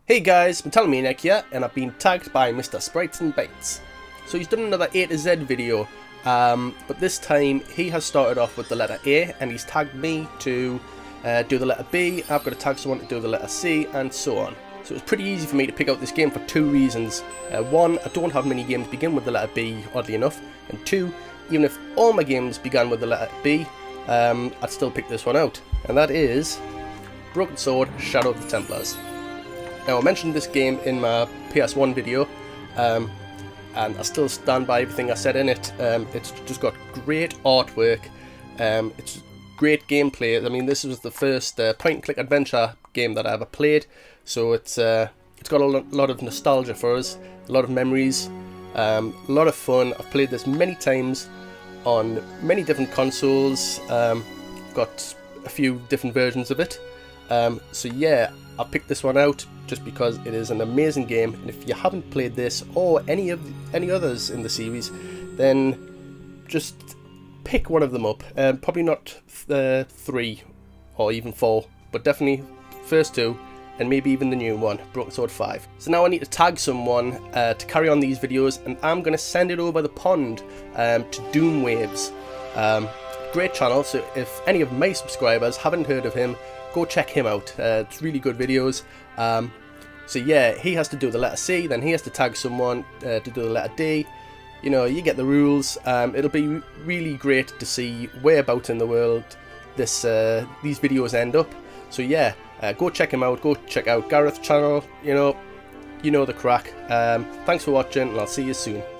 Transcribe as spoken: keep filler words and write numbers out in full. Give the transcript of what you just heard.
Hey guys, Metalomaniac here, and I've been tagged by Mister Sprites and Bytes. So he's done another A to Z video, um, but this time he has started off with the letter A, and he's tagged me to uh, do the letter B. I've got to tag someone to do the letter C, and so on. So it was pretty easy for me to pick out this game for two reasons. Uh, one, I don't have many games begin with the letter B, oddly enough, and two, even if all my games began with the letter B, um, I'd still pick this one out, and that is Broken Sword: Shadow of the Templars. Now, I mentioned this game in my P S one video, um, and I still stand by everything I said in it. Um, it's just got great artwork, um, it's great gameplay. I mean, this was the first uh, point-and-click adventure game that I ever played, so it's uh, it's got a lot of nostalgia for us, a lot of memories, um, a lot of fun. I've played this many times on many different consoles, um, got a few different versions of it. Um, so yeah, I picked this one out just because it is an amazing game, and if you haven't played this or any of any others in the series, then just pick one of them up. Um, probably not uh, three or even four, but definitely first two, and maybe even the new one, Broken Sword five. So now I need to tag someone uh, to carry on these videos, and I'm going to send it over the pond um, to Doomwaves. Um, great channel, so if any of my subscribers haven't heard of him, go check him out. Uh, it's really good videos. Um, so yeah, he has to do the letter C, then he has to tag someone uh, to do the letter D. You know, you get the rules. Um, it'll be really great to see whereabouts in the world this uh, these videos end up. So yeah, uh, go check him out. Go check out Gareth's channel. You know, you know the crack. Um, thanks for watching, and I'll see you soon.